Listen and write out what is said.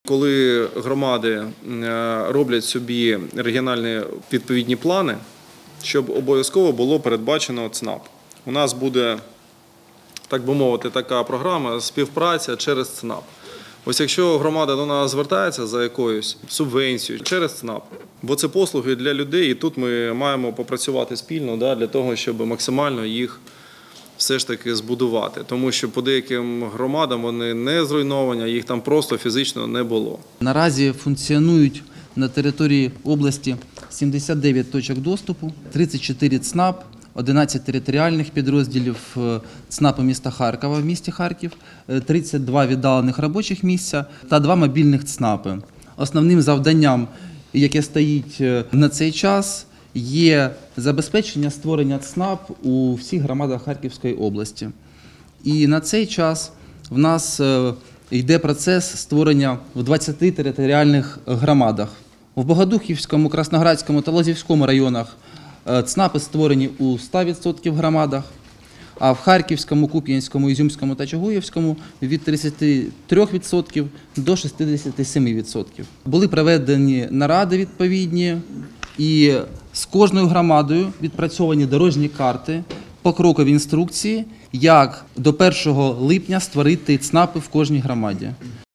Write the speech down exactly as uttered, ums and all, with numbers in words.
Коли громади роблять собі регіональні відповідні плани, щоб обов'язково було передбачено ЦНАП. У нас буде, так би мовити, така програма співпраця через ЦНАП. Ось якщо громада до нас звертається за якоюсь субвенцією через ЦНАП, бо це послуги для людей, і тут ми маємо попрацювати спільно для того, щоб максимально їх все ж таки збудувати. Тому що по деяким громадам вони не зруйновані, їх там просто фізично не було. Наразі функціонують на території області сімдесят дев'ять точок доступу, тридцять чотири ЦНАП, одинадцять територіальних підрозділів ЦНАПу міста Харкова в місті Харків, тридцять два віддалених робочих місця та два мобільних ЦНАПи. Основним завданням, яке стоїть на цей час, є забезпечення створення ЦНАП у всіх громадах Харківської області. І на цей час в нас йде процес створення в двадцяти територіальних громадах. В Богодухівському, Красноградському та Лозівському районах ЦНАПи створені у ста відсотках громадах, а в Харківському, Куп'янському, Ізюмському та Чугуївському від тридцяти трьох відсотків до шістдесяти семи відсотків. Були проведені наради відповідні, і з кожною громадою відпрацьовані дорожні карти, покрокові інструкції, як до першого липня створити ЦНАПи в кожній громаді.